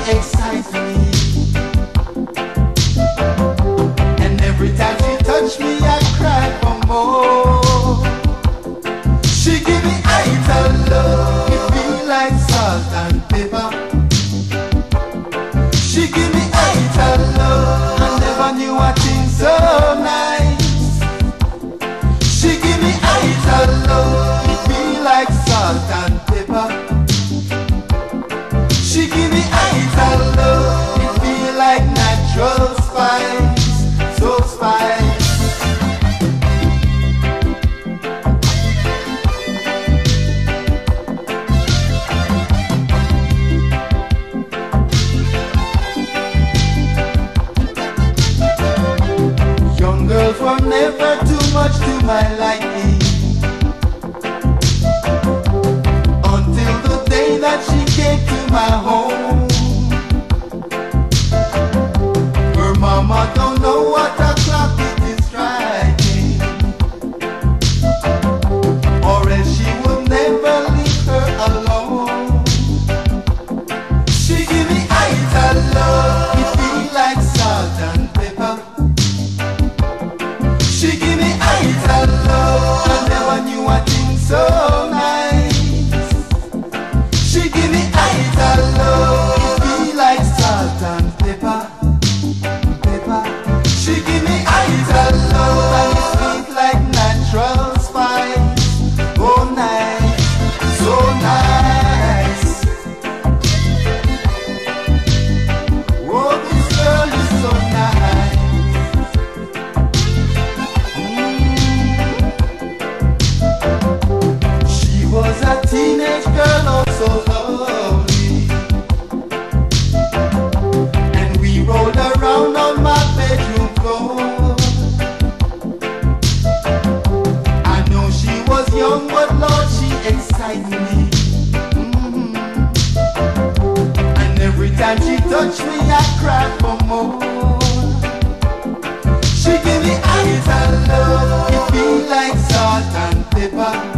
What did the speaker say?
excites me. And every time she touch me, I cry for more. She give me height of love, it feel like salt and pepper. She give me height of love, I never knew a thing so nice. She give me height of love, it feel like salt and pepper. She give me height of love, it feel like natural spice, so spice. Young girls were never too much to my liking, until the day that she came to my home. Her mama don't know what o'clock it is striking, or else she would never leave her alone. She give me height of love, it feel like salt and pepper. She give me height of love, I never knew a thing so nice. She give me height of love, it feel like salt and pepper, pepper. She give me height of love, and it sweet like natural spice. Oh nice, so nice. Oh, this girl is so nice. She was a teenage girl, oh so lovely, and we rolled around on my bedroom floor. I know she was young, but Lord, she excited me. And every time she touched me, I cried for more. She give me height of love, it feel like salt and pepper.